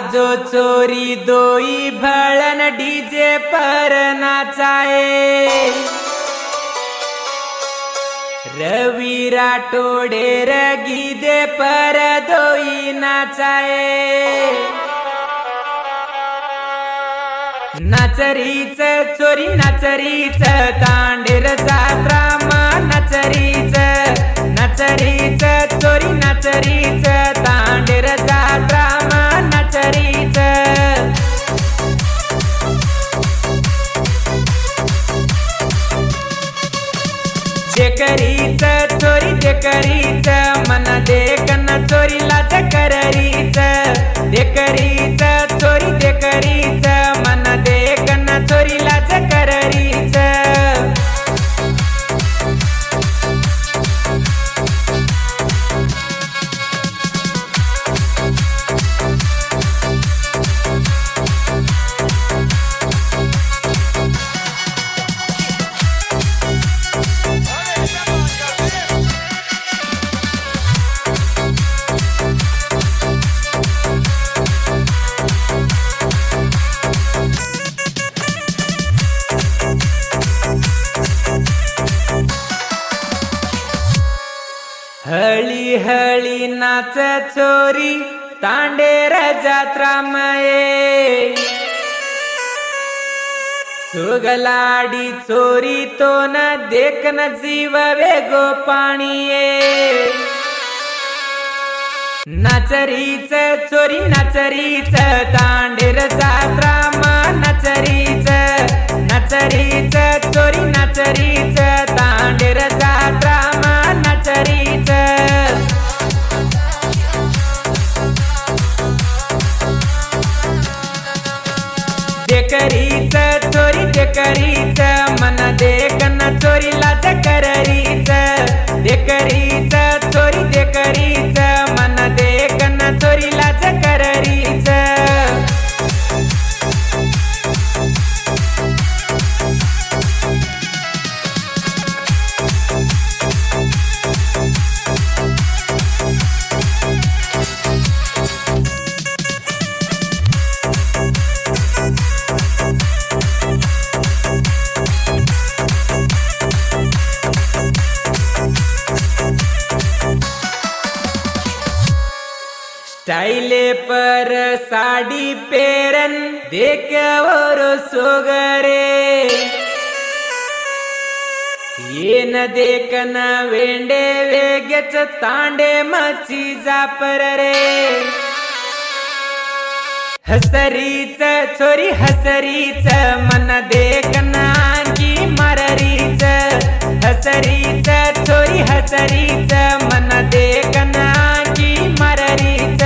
आजो चोरी दोई भड़न डीजे पर नाचाए। रवि राठोड़े गीदे पर दोई नाचाए। नाचरीच चोरी नाचरीच तांडेर जात्रा नाचरीच नाचरीच चोरी नाचरीच तांडेर जात्रा नाचरीच। देखरीच चोरी देखरीच मन देखन चोरी लाच कररीच। देखरीच चोरी देखरीच मन देखन चोरी लाच कररीच। हळी हळी नाच चोरी तांडेर जात्रा मये। सुगलाडी चोरी तो न देखन जीव वेगो पाणीये। नाचरीच चोरी नाचरीच तांडेर जात्रा नाचरीच नाचरीच चोरी नाचरीच तांडेर जात्रा नाचरीच। देखरीच चोरी देखरीच मन देखन चोरी लाच कररीच। देखरीच चोरी देखरीच मन देखन चोरी लाच कररीच। स्टाइले पर साड़ी पेरन देख और सोगरे। ये न देखन वेंडे वेगच तांडे मची जापर रे। हसरीच चोरी हसरीच मन देखन की मररीच। हसरीच चोरी हसरीच मन देखन की मररीच।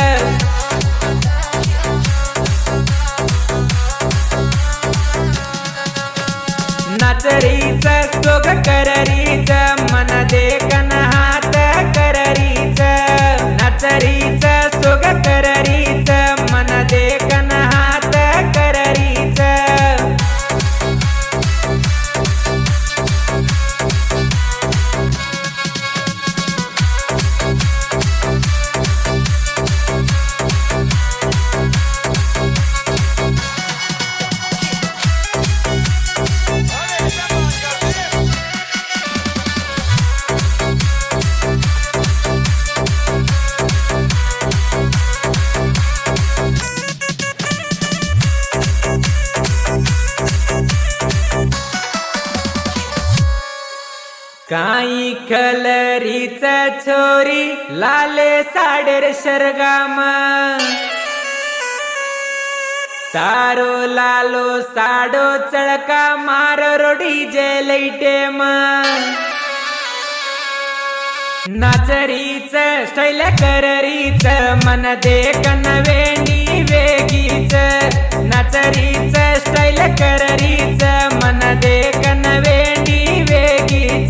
नाचरीच सोग कररीच मन देखन हात कररीच। नाचरीच सोग कररीच मन देखन हात कररीच। काई कलरीच छोरी लाले साडेर शरगाम। तारो लालो साडो चळका मार रोडी जे लैटे नाचरीच स्टाइल कररीच मन देखन वेंडी वेगीच। नाचरीच स्टाइल कररीच मन देखन वेंडी वेगीच।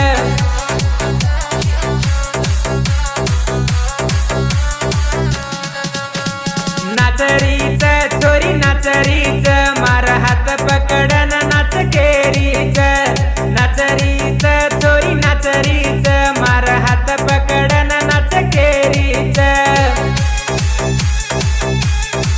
नाचरीच चोरी नाचरीच मार हात पकडन नाच केरीच। नाचरीच चोरी नाचरीच मार हात पकडन नाच केरीच।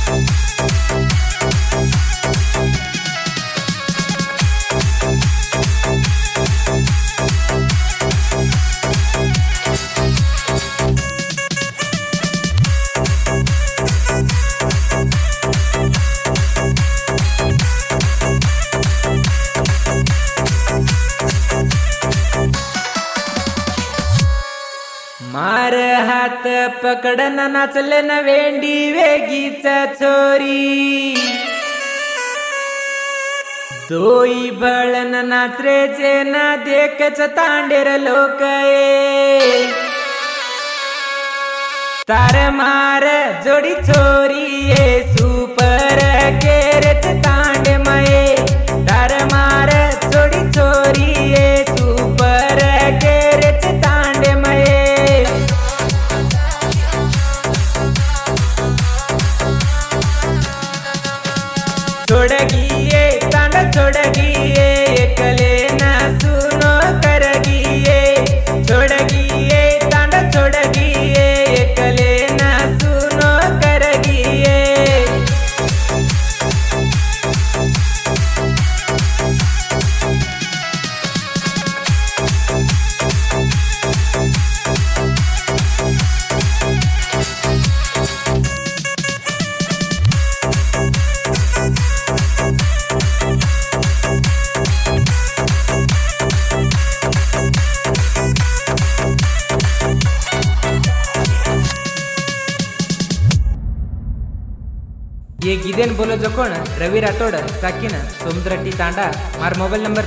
मार हात पकडन नाचले न वेंडी वेगीचा छोरी दोई बळन नाचरे जे ना देखच तांडेर लोक ये तार मार जोडी छोरी ये सुपर केरच तांडे मये तार मार जोडी छोरी ये सुपर केरच तांडे मये छोड़गी ये तांड छोड़गी ये एकले ना सुनो करगी ये छोड़गी ये तांड छोड़गी ये एकले ना सुनो करगी ये ये गिदेन बोलो जो कोण रवि राठोड साकिन समुद्रट्टी तांडा मार मोबाइल नंबर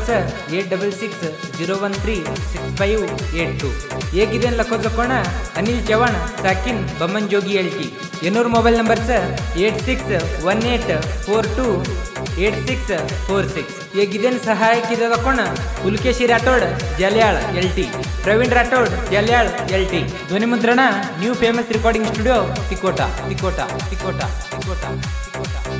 8660136582 ये गिदेन लखो जो कोण अनिल चव्हाण साकिन बमन जोगी LT येनूर मोबाइल नंबर 8618428646 ये गिदेन सहायक किद कोण पुलकेशी राठोड जल्याळ LT प्रवीण राठोड जल्याळ LT ध्वनि मुद्रण new famous recording studio Tikota Tikota Tikota Tikota Tikota